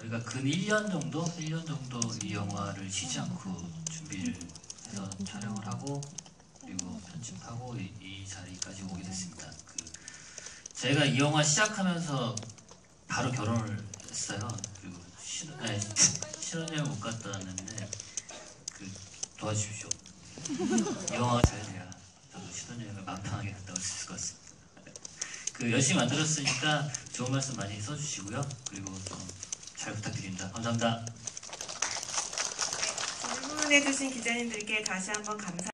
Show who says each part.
Speaker 1: 저희가 근 1년 정도 이 영화를 쉬지 않고 준비를 해서 촬영을 하고 그리고 편집하고 이 자리까지 오게 됐습니다. 제가 이 영화 시작하면서 바로 결혼을 했어요. 그리고 신혼여행 못 갔다 왔는데 도와주십시오. 이 영화가 잘 돼야 저도 신혼여행을 마음 편하게 갔다 올 수 있을 것 같습니다. 열심히 만들었으니까 좋은 말씀 많이 써주시고요. 그리고 잘 부탁드립니다. 감사합니다.
Speaker 2: 질문해주신 기자님들께 다시 한번 감사.